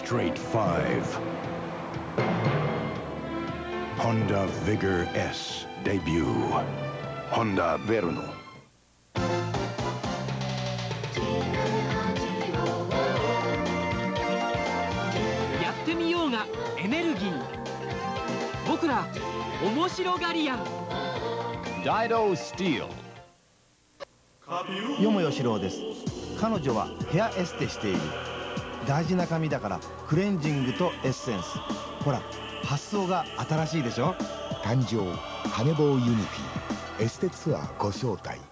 Straight 5 Honda Vigor S debut Honda Verno。 やってみようがエネルギー。僕ら面白がり屋。 ダイドスティール。 よもよしろうです。彼女はヘアエステしている。大事な髪だからクレンジングとエッセンス。ほら発想が新しいでしょ。 誕生カネボウユニティエステツアーご招待。